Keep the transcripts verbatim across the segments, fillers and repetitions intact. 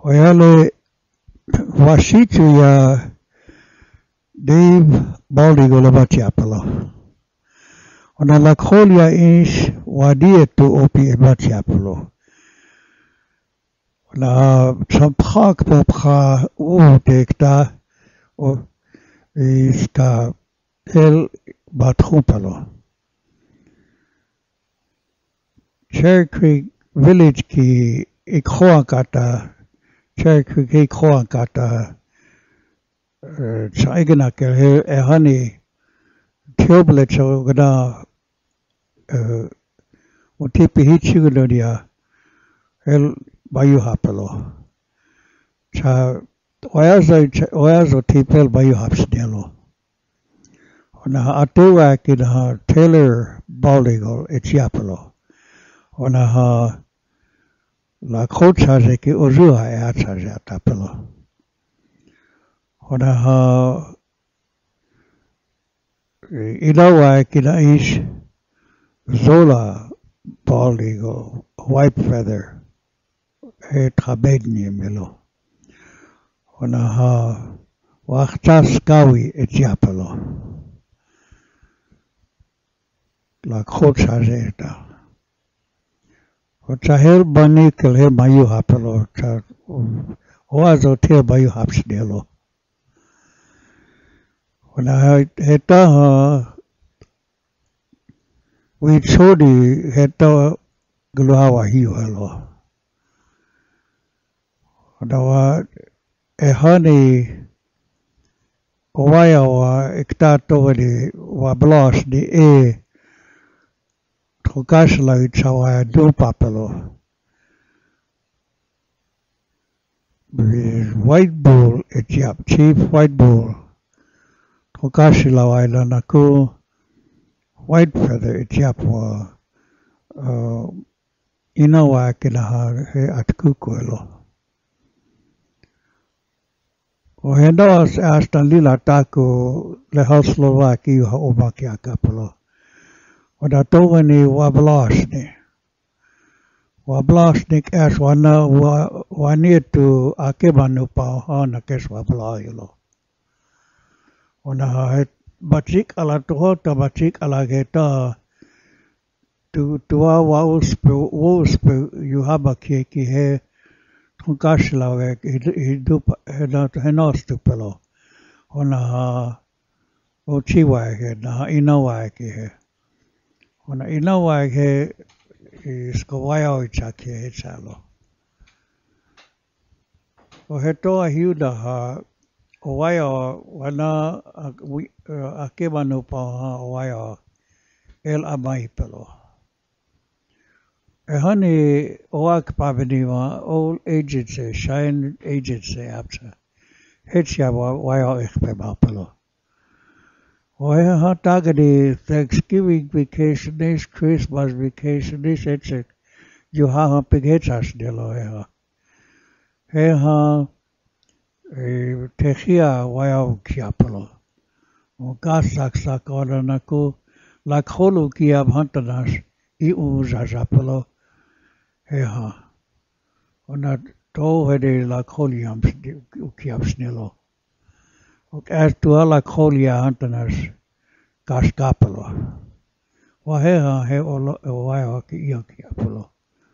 Oyale Washitu ya Dave Baldi Golabatiapolo. Ona Lakholia ish wadietu opi ebatiapolo. Ona Champak popcha u dekta o iska el batrupalo. Cherry Creek Village ki ikhoakata Cherry Creek ikhoakata chaigana ke ehani theoblet gana utipi hichigulodia el bayu hapelo cha oyazo oyazo tipel bayu hapsnelo ona atuwa kina Taylor Baldigo echiapelo ona ha Lakota ki ozua e ataja tapelo ona ha ilawa kina ish Zola Baldigo white feather e trabedni melo ona ha wachtas kawi echiapelo Lakota eta Chahel bani kelhe mayu hapelo cha oazo te bayu hapsnelo ona heta ha we chodi heta gluhawa hiu helo ona wa ehani owaya wa iktato wadi wa blos di e Tokashla chawa do papelo. White bull etiap chief white bull. Tokashla waila naku white feather etiap wa inawa kinaha he atkukuelo. O hendas astan lila taku lehoslovaki ha omakia kapelo. Ona tovani wablasni. Wablasnik as wana wanietu akebanu pauhana kes wablailo. Ona het bachik ala tuhota bachik ala geta tu tua wauspu wauspu yuhaba ki he tunkashla we hidup henat henostupelo. Ona ochiwa he na inawa ki he. Ona inawa ke skowaya ichake hechalo. O hetoa hiuda ha owaya wana akebanu pa owaya el amai pelo. Ehani oak pabeniwa old agency shine agency apsa. Hechia waya ikpema pelo. Oya ha tagadi Thanksgiving vacation this Christmas vacation this etchek you ha pigechas de lo ha he ha techia waya kiapolo o gasak sakora naku lakholu kia bhantanas I uza japolo he ha ona to hede lakholiam kiapsnelo as to ala kholia hantanas kaskapelo. Waheha he olo wayo ki yoki apolo.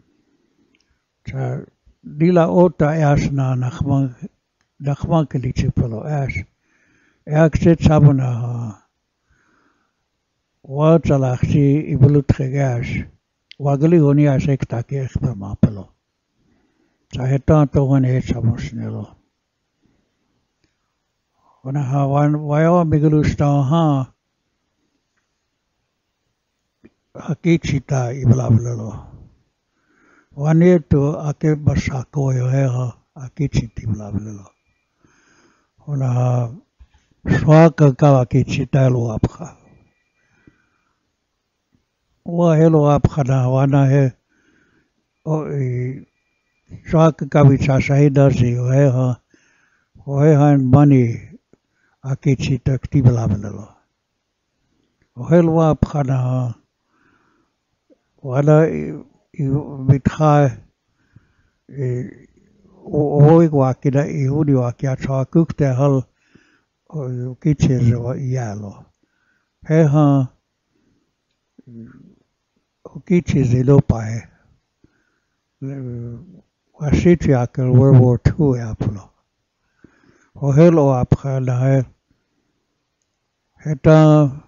Cha dila ota asna nakhman nakhman kilichipolo as. Eakset sabuna ha. Watalachsi ibulutregas. Wagali honi asekta ki ekpemapelo. Cha heta to honi he sabosnelo. Ona ha wan wayo migalusta ha hakichita iblavlelo. Waneto ake basako yo ha akichiti iblavlelo. Ona ha swaka ka akichita lo apha. Wa helo apha na wana he o swaka ka vicha shahida si yo ha o han money Akichita ktibelavelo. Ohelwa phana wala mitha oi waki da I hudi waki a cha kukte hal o kitche wa ialo. He ha o kitche zelo pae. Wa shitri akal World War Two aplo. O helo apka la he heta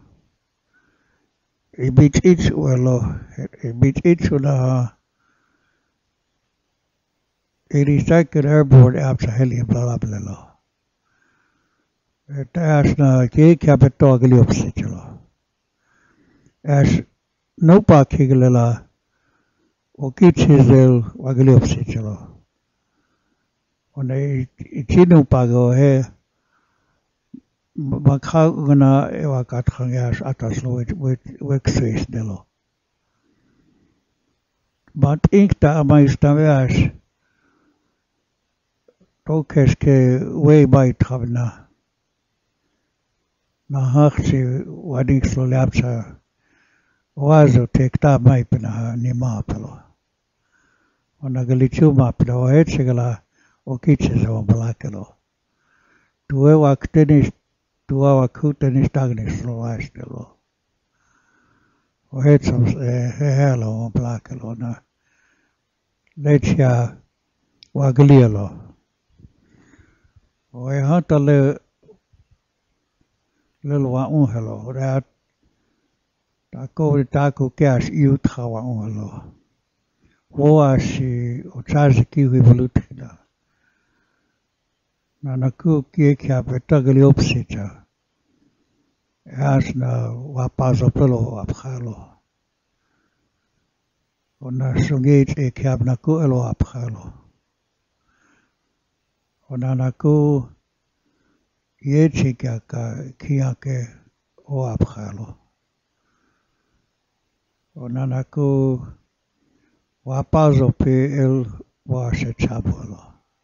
I bit ich welo I bit ich la eighty-second Airborne apsa heli bla bla bla. As na ke capital agli opsicelo. As no pa kiglela o kitchizel agli opsicelo. Ona ichinu pago he makha gna ewa katrangas ataslo with with wexes delo. But inkta amaistaveas tokeske way by travna. Na hakse wadik so lapsa wazo tekta mai pena ni mapelo. Ona galichu mapelo hetsegala o kitche so blakelo. Tuwe waktenis tuwa wakutenis tagnis lo astelo. O hetsam helo o blakelo na lechia waglielo. O e hata le Little wa unhelo that tako tako cash youth hawa unhelo hoa si o charge ki evolutina na na ku ki kya petagali opsita as na wa pazo pelo apkhalo ona sungit e kya na ku elo apkhalo ona na ku ye chica ka kia ke o apkhalo onana ku wapazo pe el washe chabolo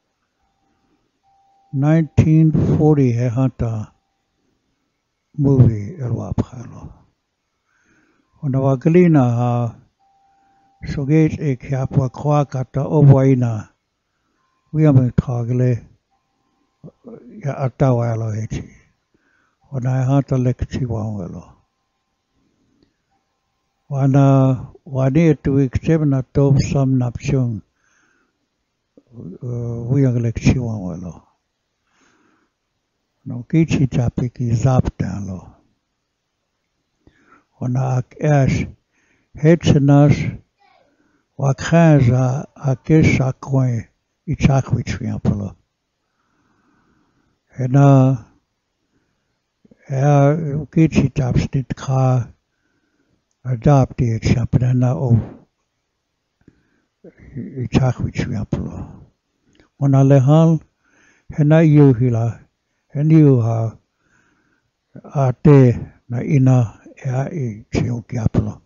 nineteen forty he hata movie el apkhalo ona waglina ha soget e kya pa khwa kata obaina wiame thagle ya atawalo hechi ona hata lekchi wangelo wana wani tu ikchemna top sam napchung wiang lekchi wangelo no kichi chapi ki zaptalo ona ash hetchnas wakhaza akesha kwe ichakwichwiapolo Ena er kichi tapstit ka adopted chapana o ichakwichi aplo. Ona lehal hena yuhila heniu ha ate na ina ea I chioki aplo.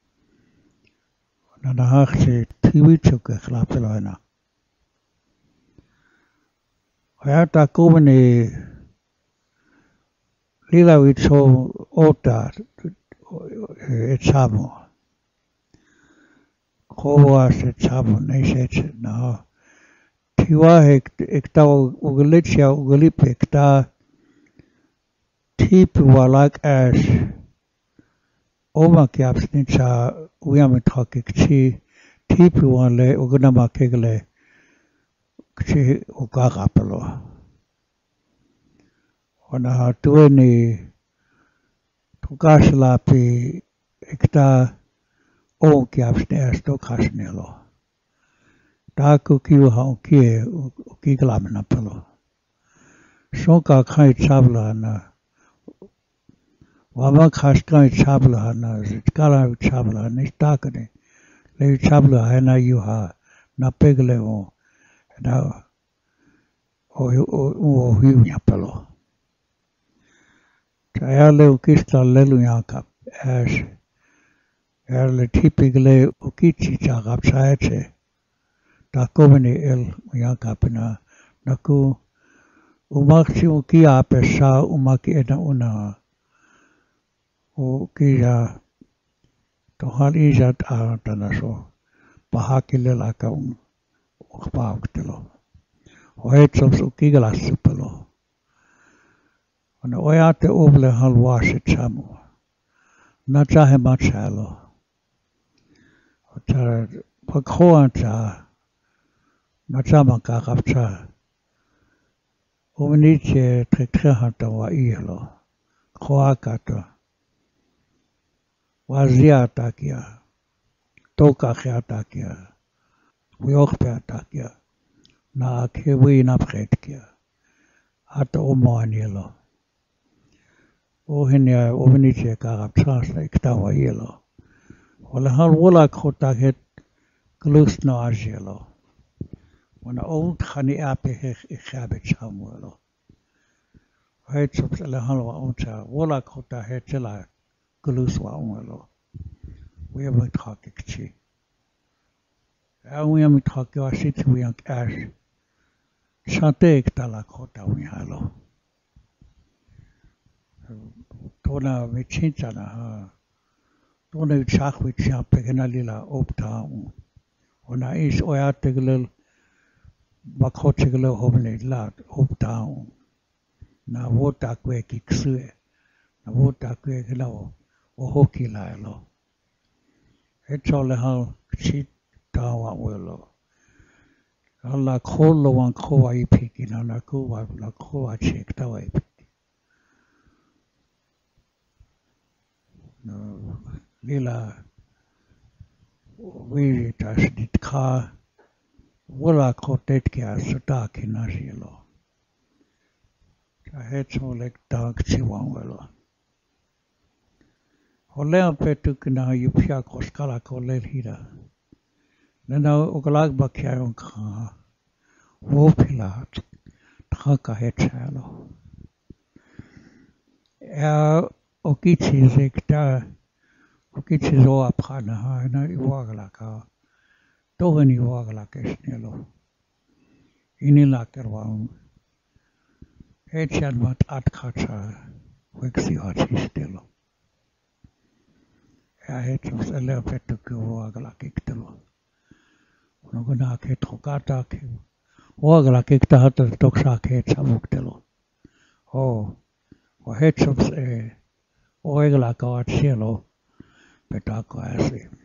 Ona na hakse tiwichuke khlapelo ena. Hayata kumani lila witso ota etsamo. Kowa se tsamo neisetse na. Tiwa ekta ugalitia ugalipe ekta tipu walak as oma kiapsnitsa uyamitrakikchi tipu wale uganama kegale kchi ukakapalo. Ona tueni tukasalapi ekta o kiapsne asto kasnelo. Taku kiwa ukie ukiglamna palo. Sonka kai chabla na wama khaskai chabla na zitkala chabla nistakane le chabla hena yuha na pegle o na o o o hiunya palo. Tayale ukista lelu yakap as erle tipikle ukichi chagap saeche takomene el yakapina naku umakchi uki apesa umaki ena una o kia tohal ijat a tanaso pahakile laka un ukpauktelo Ohetsom su kigalassupelo. Ona oiate uble halwaasi chamu. Na chahe machalo. Ota pakhoan cha. Na chama kakapcha. Umeniche trekrehanta wa ihlo. Khoakata. Wazia takia. Toka khia takia. Wiokpea takia. Na kiwi na pretkia. Ata umoanilo. Ohinia umeniche kakapcha iktawa ilo. Wala hal wala khota het glus no ajelo. Wana old khani ape ikhabe chamuelo. Het soms alle halwa oncha wala khota het chela glus wa onelo. We have talk ikchi. We have talk wa sit we ang ash. Chante iktala khota we halo. Tona we chinchana ha. Tona we chak we champe genalila opta. Ona is oyateglel bakhoteglel homle lat opta. Na wota kwe kiksue. Na wota kwe gelo o hoki laelo. Echole hal chit tawa welo. Alla kholo wan khoa ipiki na na kuwa la khoa chek tawa ipiki. No lila we tas dit ka wala khotet kya sata kinajelo. Hechole dag chiwan welo. Olea petuk na yupia koskala kolel hira. Nana ogalag bakya on ka. Wopilat. Taka hechalo. Ya okichi zekta. Okichi zo apana ha na iwagala ka. Tohen iwagala kesnelo. Inila kerwaun. Hechan mat atkacha. Wexi hachistelo. Ja hechom selle petuk iwagala kiktelo. Noguna ke trokata ke. Wagala kikta hata toksa ke chamuktelo. Oh. O hechom se. Oegala ka cielo. Petako asi.